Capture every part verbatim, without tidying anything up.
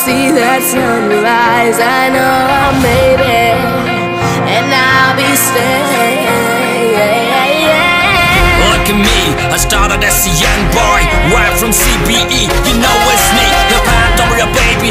see that sunrise. I know I'll make it, and I'll be staying. Look at me, I started as a young boy, right from C B E. You know it's me, the path, don't worry, baby.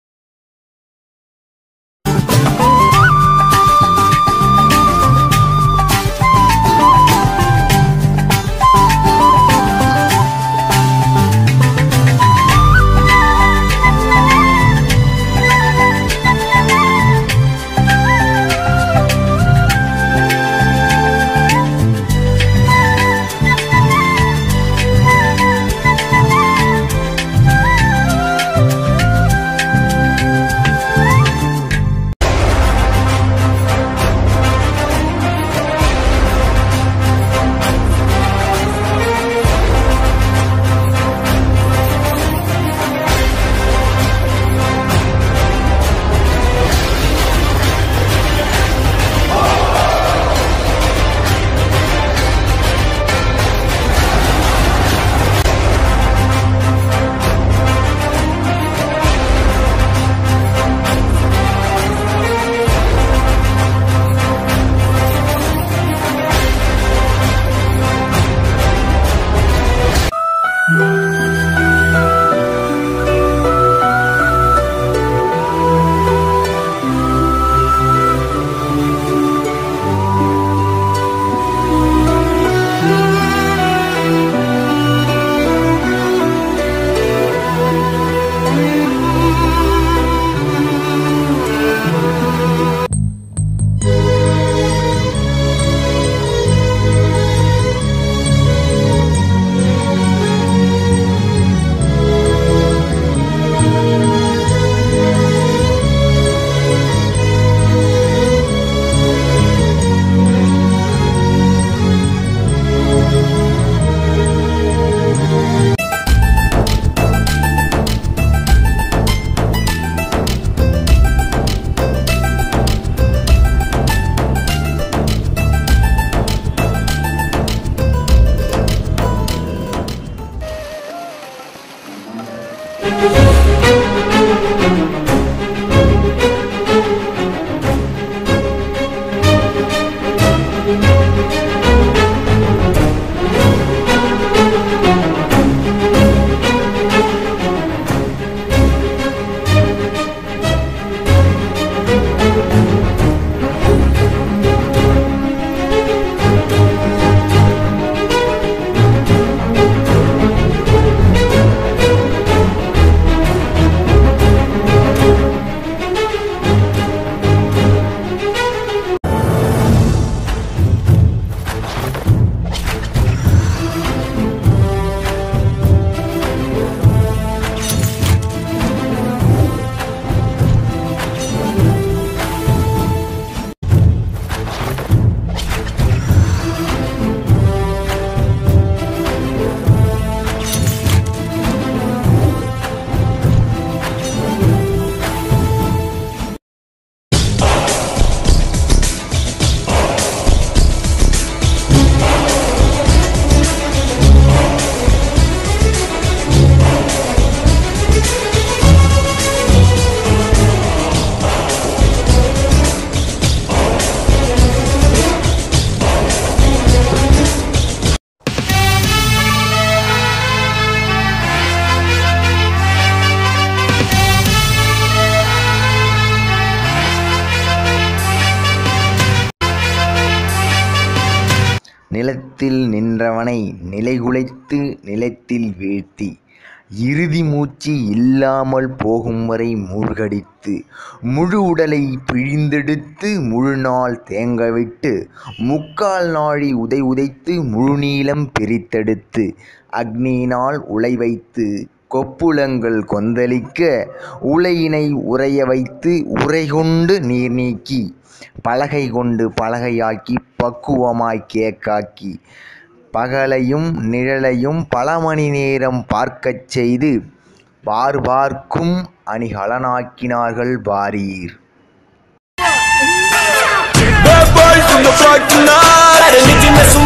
நிலத்தில் நின்றவனை நிலைகுலைத்து நிலத்தில் வீழ்த்தி இறுதி மூச்சு இல்லாமல் போகும் வரை மூழ்கடித்து முழு உடலை பிழிந்தெடுத்து முழுநாள் தேங்கவிட்டு முக்கால் நாழி உதை உதைத்து முழுநீளம் பிரித்தெடுத்து அக்னியினால் உலை வைத்து கொப்புளங்கள் கொந்தளிக்க உலையினை உறைய வைத்து உறை கொண்டு நீர் நீக்கி பலகை கொண்டு பலகையாக்கி பக்குவமாய் கேக்காக்கி பகலையும் நிழலையும் பல மணி நேரம் பார்க்கச் செய்து பார்பார்க்கும் அணிகலனாக்கினார்கள் பாரீர். Bad boys from the block tonight.